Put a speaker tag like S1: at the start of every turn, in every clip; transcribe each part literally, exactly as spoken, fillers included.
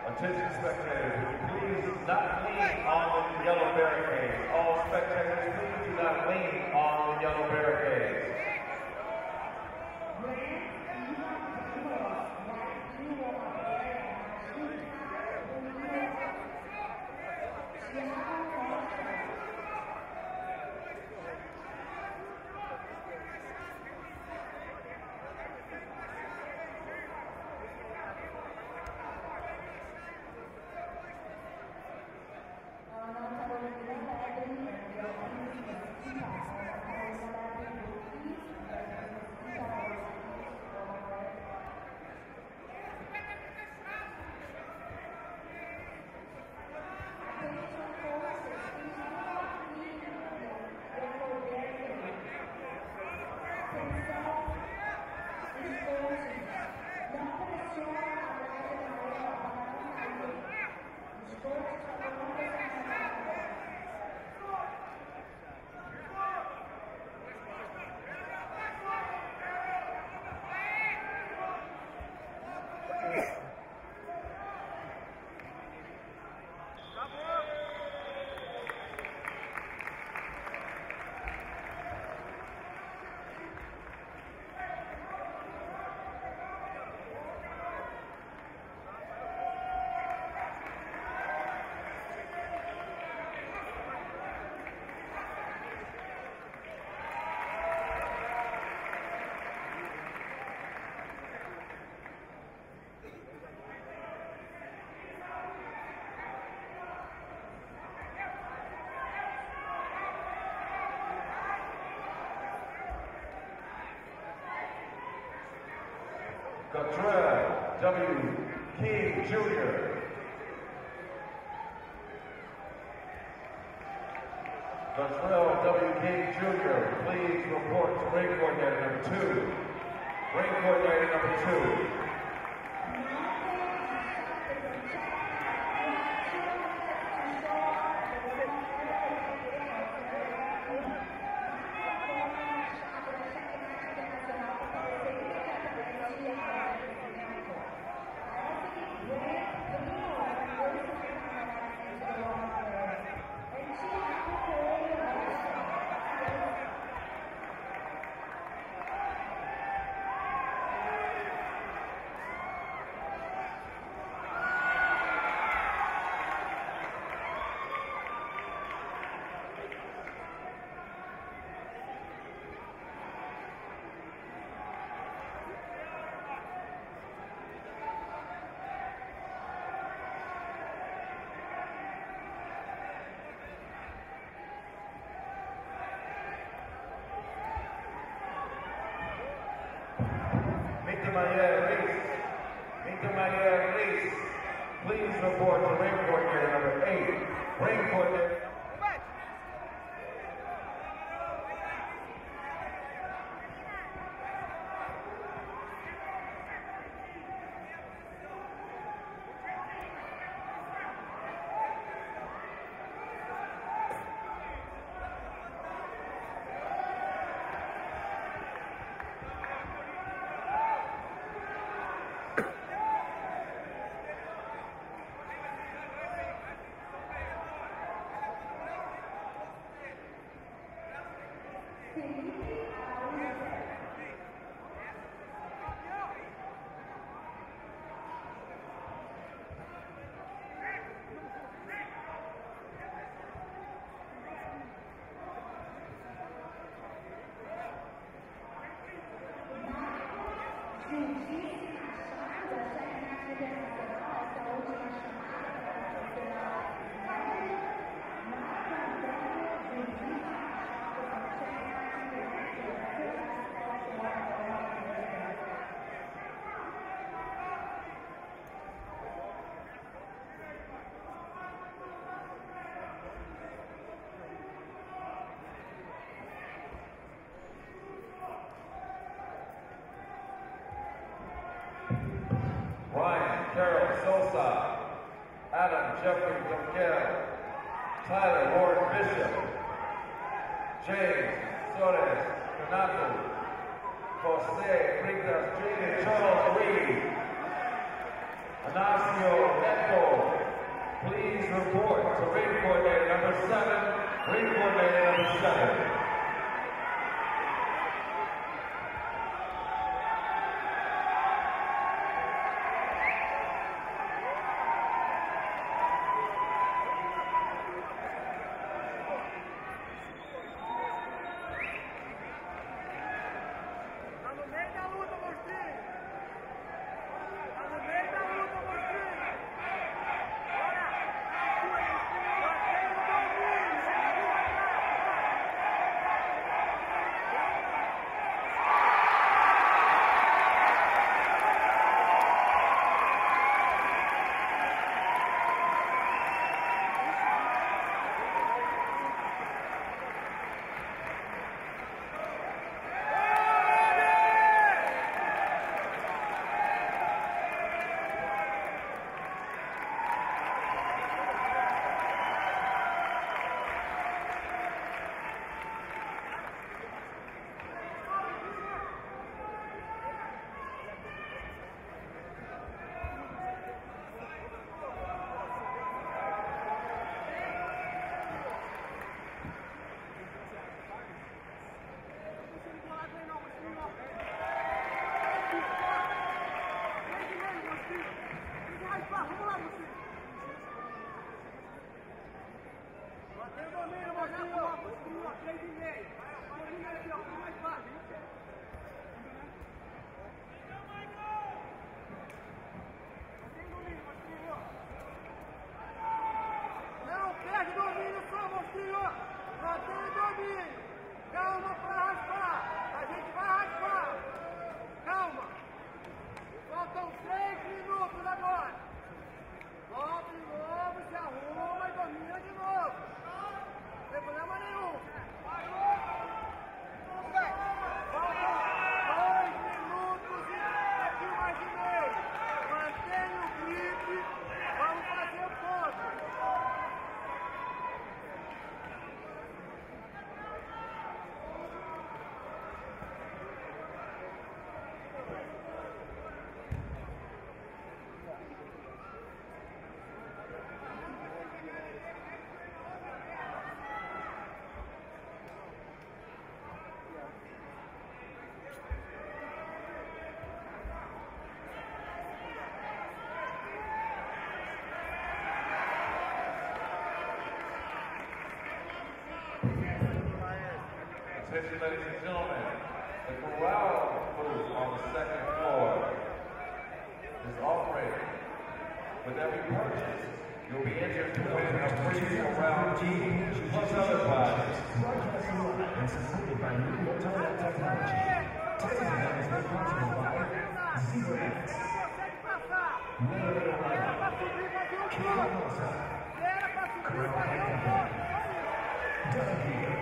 S1: Attention spectators, would you please not lean on the yellow barricade. All spectators, please do not lean on the yellow barricades. Cottrell W. King Junior Cottrell W. King Junior, please report to ring coordinator number two. Ring coordinator number two. Miguel Reese, please report to ring coordinator number eight. Ring coordinator. Ryan Carroll Sosa, Adam Jeffrey Dunkel, Tyler Ward Bishop, James Suarez Renato, Jose Fritas Junior Charles Reed, Anasio Neto report to ring coordinator number seven, ring coordinator number seven. Attention, ladies and gentlemen, the corral booth on the second floor is operating. With every purchase, you'll be entered to win a free corral T plus other prizes.
S2: Broadcasting live and supported by new multi-net technology. Today's event is made possible by Zebra X, Miller Live, Cable Rosa, Corral Company, Delagear,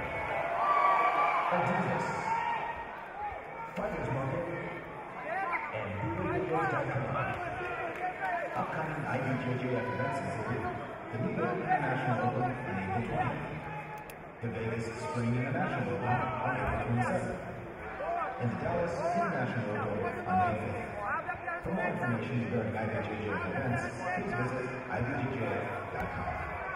S2: Adidas, Fighters Market, and Booty dot com. Upcoming I B J J F events include the New York International Open on April twentieth, the Vegas Spring International Open on April twenty-seventh, and the Dallas International Open on May fifth. For more information regarding I B J J F events, please visit I B J J F dot com.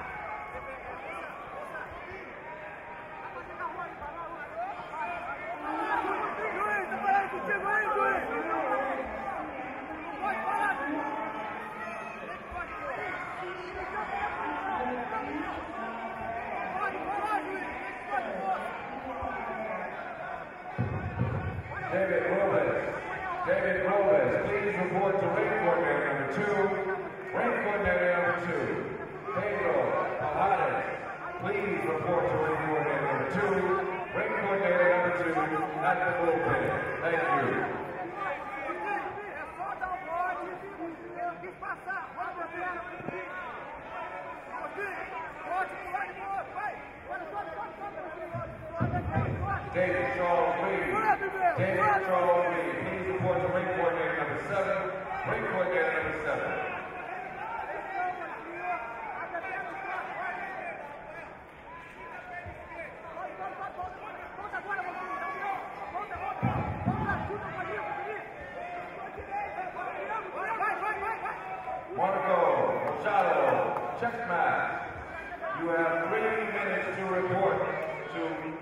S1: David Robles. David Robles, please report to ring coordinator number two. Ring coordinator number two. Pedro Pajares, please report to ring coordinator number two. Ring coordinator number two at the bullpen. Thank you. David Charles Lee. David Charles Lee, please report to ring coordinator number seven. Ring coordinator number seven. Marco Machado, check match. You have three minutes to report to